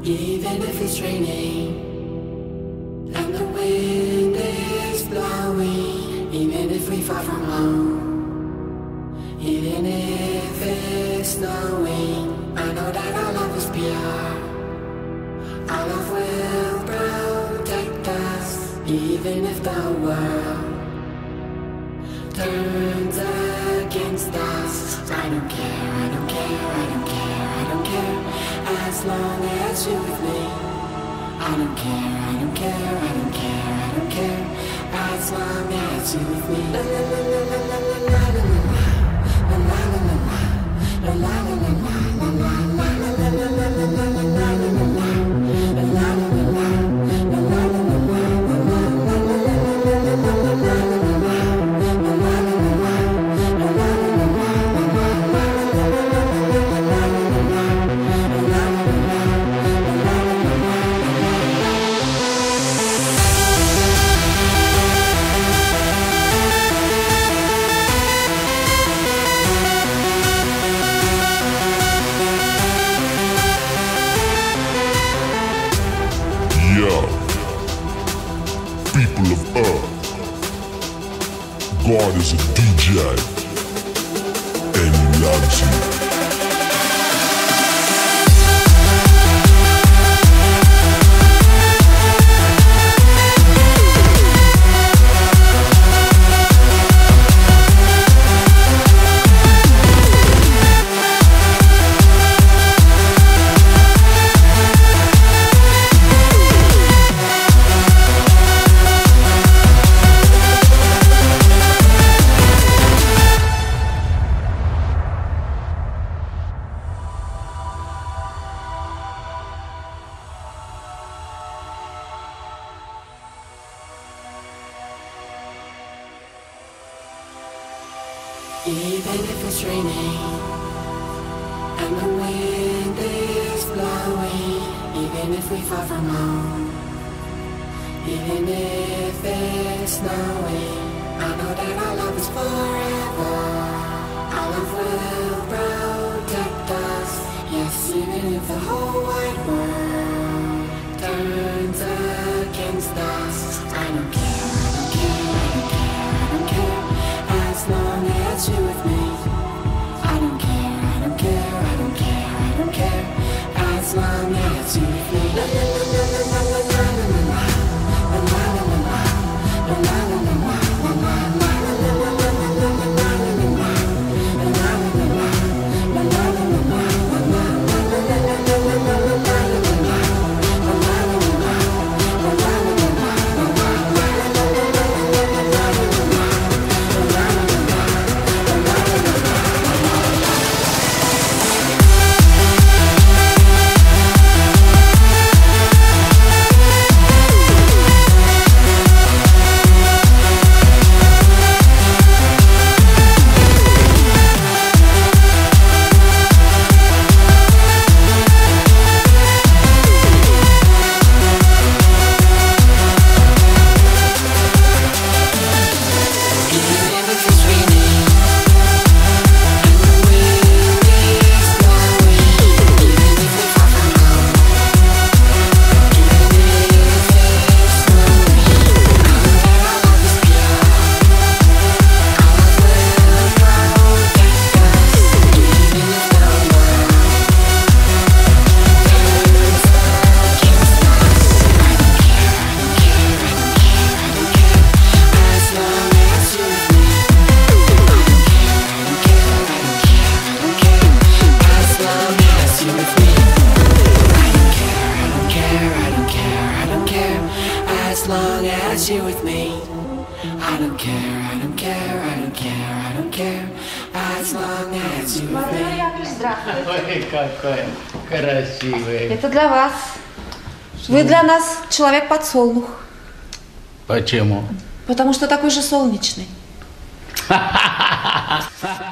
Even if it's raining and the wind is blowing, even if we far from home, even if it's snowing, I know that our love is pure. Our love will protect us, even if the world turns against us. I don't care, I don't care, I don't care, I don't care, as long as you're with me. I don't care, I don't care, I don't care, I don't care, as long as you're with me. La la la la la la la la la la la la la la la la la people of Earth, God is a DJ and he loves you. Even if it's raining and the wind is blowing, even if we far from home, even if it's snowing, I know that our love is forever. Our love will protect us, yes, even if the whole wide world turns against us. I don't care, I don't care, I don't care, I don't care, as long as you're with me. I don't care, I don't care, I don't care, I don't care, as long as you're with me. La la la la la la la la la la la la la la la la la la la. As long as you're with me, I don't care, I don't care, I don't care, I don't care, as long as you're with me. Ой, какой красивый. Это для вас. Вы для нас человек-подсолнух. Почему? Потому что такой же солнечный.